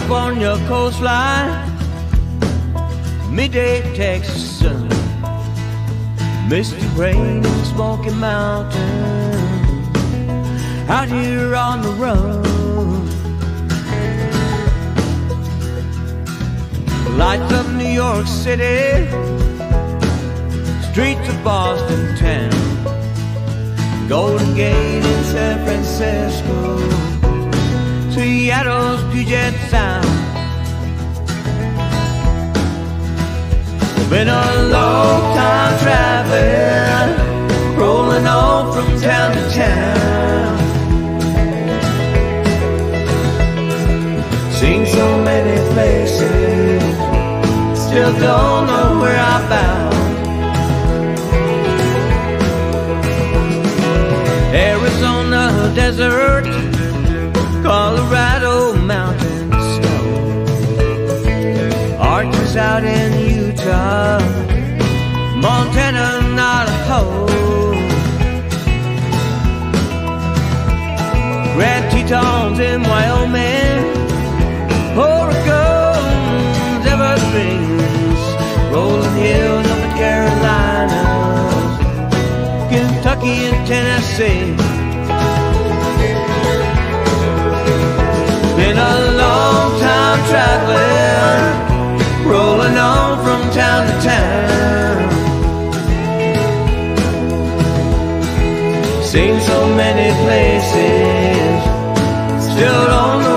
California coastline, midday Texas sun, misty rain in Smoky Mountain, out here on the run. Lights of New York City, streets of Boston town, Golden Gate in San Francisco, Seattle's Puget Sound. Been a long time traveling, rolling on from town to town. Seen so many places, still don't know where I'm bound. Arizona desert, Colorado mountain snow, Arches out in Utah, Montana, Idaho, Grand Tetons in Wyoming, Oregon's Everglades, rolling hills up in Carolinas, Kentucky and Tennessee. Been a long time traveling, rolling on from town to town. Seen so many places, still don't know